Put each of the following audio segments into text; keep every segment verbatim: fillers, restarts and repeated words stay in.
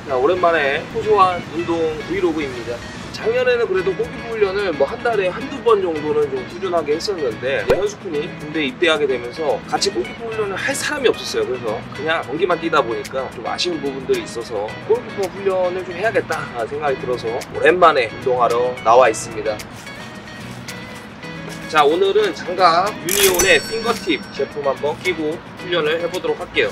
자, 오랜만에 소소한 운동 브이로그입니다. 작년에는 그래도 골키퍼 훈련을 뭐 한 달에 한두 번 정도는 좀 꾸준하게 했었는데 현수쿤이 군대 입대하게 되면서 같이 골키퍼 훈련을 할 사람이 없었어요. 그래서 그냥 경기만 뛰다 보니까 좀 아쉬운 부분들이 있어서 골키퍼 훈련을 좀 해야겠다 생각이 들어서 오랜만에 운동하러 나와 있습니다. 자, 오늘은 장갑 유니온의 핑거팁 제품 한번 끼고 훈련을 해보도록 할게요.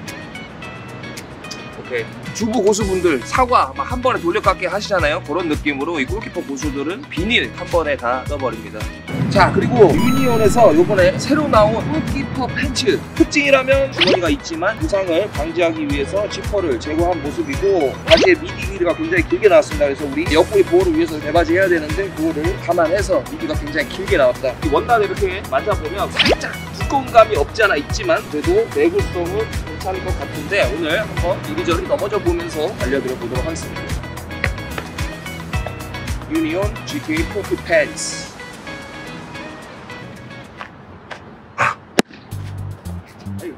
오케이. 주부 고수분들 사과 막 한 번에 돌려깎기 하시잖아요. 그런 느낌으로 이 골키퍼 고수들은 비닐 한 번에 다 써버립니다. 자, 그리고 유니온에서 요번에 새로 나온 골키퍼 팬츠, 특징이라면 주머니가 있지만 부상을 방지하기 위해서 지퍼를 제거한 모습이고, 바지의 미디 길이가 굉장히 길게 나왔습니다. 그래서 우리 옆구리 보호를 위해서 대바지 해야 되는데 그거를 감안해서 미디가 굉장히 길게 나왔다. 이 원단을 이렇게 만져보면 살짝 두꺼운 감이 없지 않아 있지만 그래도 내구성은 괜찮을 것 같은데 오늘 한번 이리저리 넘어져 보면서 알려드려 보도록 하겠습니다. 유니온 지케이 포크 팬츠. 아. 아유.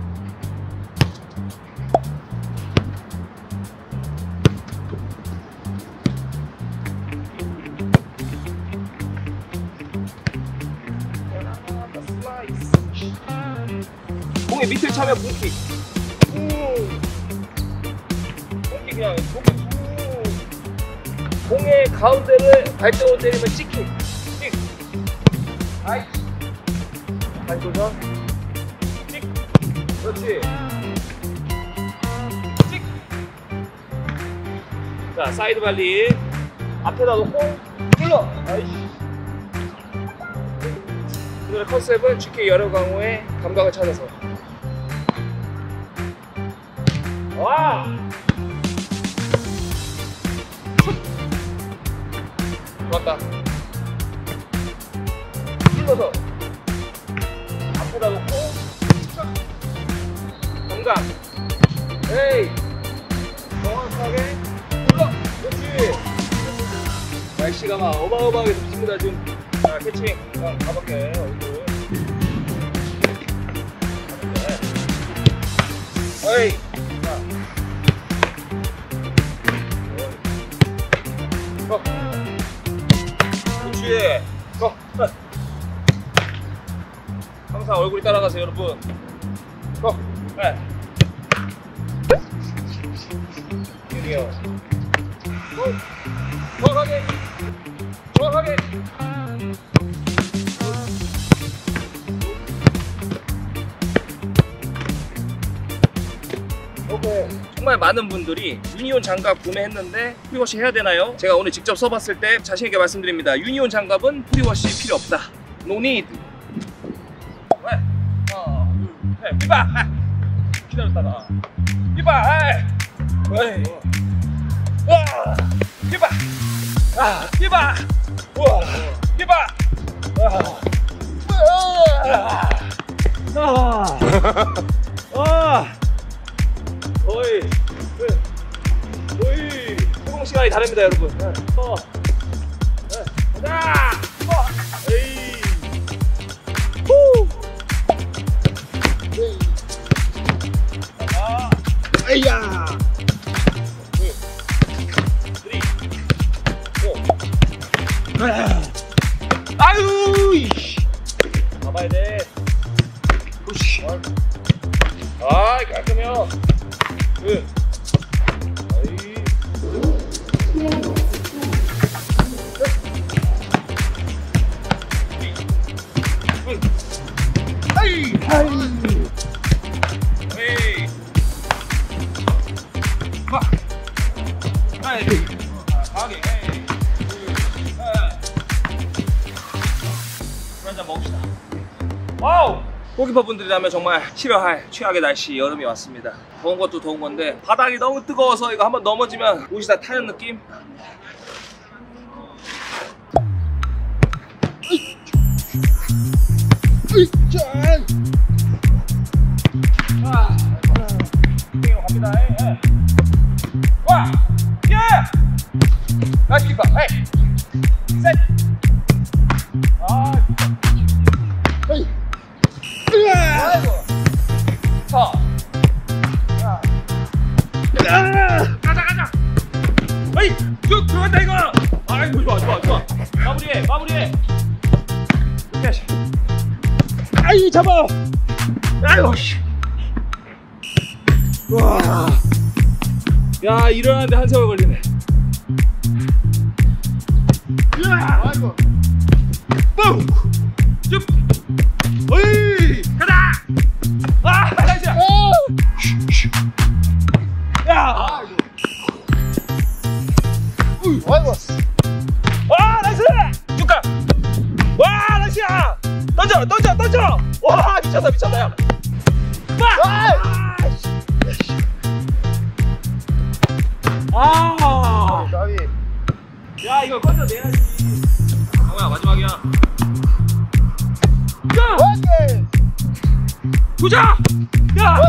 공의 밑을 차면 공킥. 공킥 그냥 공킥. 공의 가운데를 발등으로 때리면 찍킥. 찍. 아이. 다시 도전. 찍. 그렇지. 찍. 자, 사이드 발리. 앞에다 놓고 눌러. 아이씨. 오늘의 컨셉은 지케이 여러 강호의 감각을 찾아서. 와! 좋았다. 눌러서 앞에다 놓고 감각. 에이! 정확하게 눌러! 그렇지! 날씨가 막 어마어마하게 덥습니다 지금. 자, 캐칭. 자, 가볼게. 얼굴. 가볼게. 에이! 자. 어. 그렇지. 어. 항상 얼굴이 따라가세요, 여러분. 어. 네. 유니온. 정확하게. 정확하게. 오케이. 정말 많은 분들이 유니온 장갑 구매했는데 프리워시 해야 되나요? 제가 오늘 직접 써봤을 때 자신있게 말씀드립니다. 유니온 장갑은 프리워시 필요 없다. No need. 왜? 하나, 둘, 셋. 삐바! 기다렸다가 삐바! 왜? 와! 삐바! 아! 삐바! 우와! 삐바! 아! 아! 아! 거의 거의 소공 시간이 다릅니다, 여러분. 네. 어. 네. 가자. 어. 에이. 후. 에이. 아. 에이야. 둘, 쓰리, 오. 아유. 이씨. 가봐야 돼. 푸시. 아, 깔끔해요. 응. 아이. 응. 아이. 아이. 에이. 마. 아이. 가게. 에이. 물 한잔 먹읍시다. 와우. 골키퍼 분들이라면 정말 싫어할 최악의 날씨 여름이 왔습니다. 더운 것도 더운 건데 바닥이 너무 뜨거워서 이거 한번 넘어지면 옷이 다 타는 느낌? 아, 로 갑니다. 예. 와! 예! 나이스 키퍼. 헤이! 셋! 아, 헤이! 아이고. 자. 자. 가자, 가자, 이 잡아. 아유 씨. 와. 야 일어나는데 한 세월 걸리네. 야. 아이고. 뿡. 쭉. 어이. 가자. 아 나이스. 야. 아이고. 아이고. 와 나이스. 육각. 와 나이스야. 던져 던져 던져. 와 미쳤다 미쳤다 야. 아. 아. 야 이거 건져내야지. 강호야 마지막이야. 야. 보자. 야.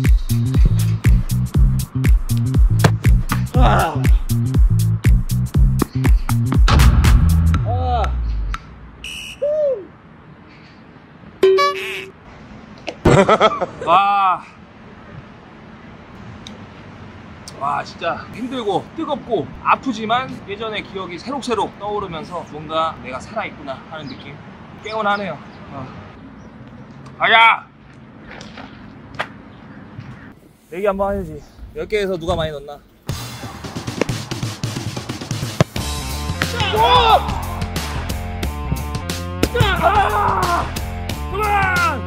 아. 와. 와 진짜 힘들고 뜨겁고 아프지만 예전의 기억이 새록새록 떠오르면서 뭔가 내가 살아있구나 하는 느낌. 깨어나네요. 어. 가자. 내기 한번 해야지. 열 개에서 누가 많이 넣나? 와! 아! 그만!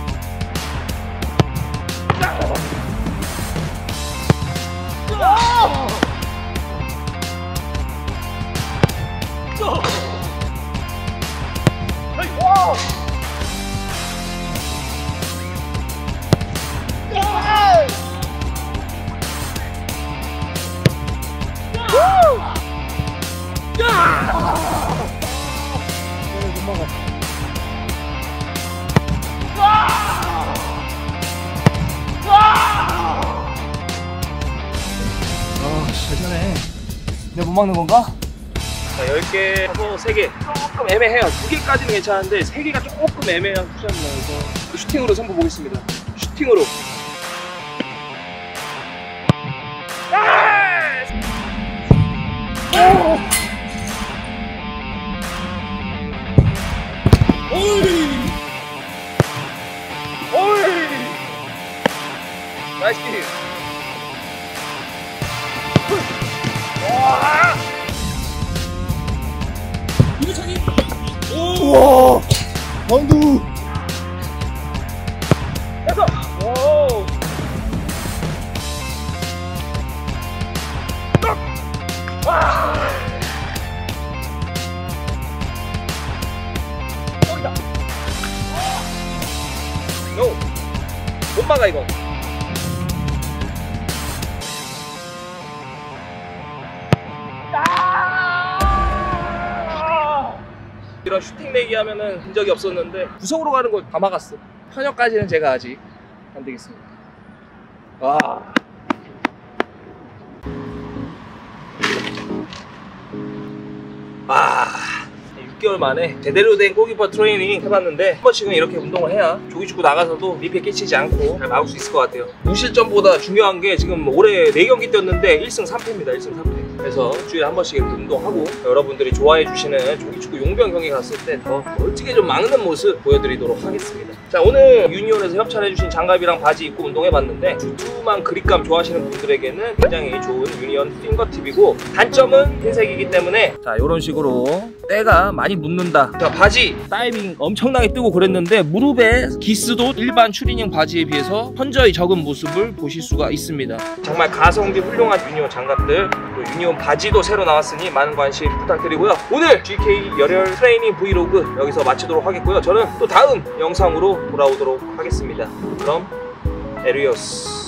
괜찮네. 내가 못 막는 건가? 자, 열 개 하고 세 개. 조금 애매해요. 두 개까지는 괜찮은데 세 개가 조금 애매한 투자입니다. 그래서 슈팅으로 승부 보겠습니다. 슈팅으로. 오이! 오이! 나이스 킥! 와! 이거차기! 우와! 원두! 됐어! 오! 딱! 와! 여기다! 노! 못 막아 이거! 이런 슈팅 내기 하면은 본 적이 없었는데 구석으로 가는 거 다 막았어. 현역까지는 제가 아직 안 되겠습니다. 와. 아. 육 개월 만에 제대로 된 골키퍼 트레이닝 해봤는데 한 번씩은 이렇게 운동을 해야 조기축구 나가서도 민폐 끼치지 않고 잘 막을 수 있을 것 같아요. 무실점보다 중요한 게 지금 올해 네 경기 뛰었는데 일 승 삼 패입니다. 일 승 삼 패. 그래서 일주일에 한 번씩 이렇게 운동하고 여러분들이 좋아해 주시는 조기축구 용병 경기 갔을 때 더 멋지게 좀 막는 모습 보여드리도록 하겠습니다. 자, 오늘 유니온에서 협찬해주신 장갑이랑 바지 입고 운동해봤는데 두툼한 그립감 좋아하시는 분들에게는 굉장히 좋은 유니온 핑거팁이고 단점은 흰색이기 때문에 자, 이런 식으로 때가 많이 묻는다. 자, 바지 다이빙 엄청나게 뜨고 그랬는데 무릎에 기스도 일반 추리닝 바지에 비해서 현저히 적은 모습을 보실 수가 있습니다. 정말 가성비 훌륭한 유니온 장갑들, 또 유니온 바지도 새로 나왔으니 많은 관심 부탁드리고요. 오늘 지케이 열혈 트레이닝 브이로그 여기서 마치도록 하겠고요. 저는 또 다음 영상으로 돌아오도록 하겠습니다. 그럼 에리오스.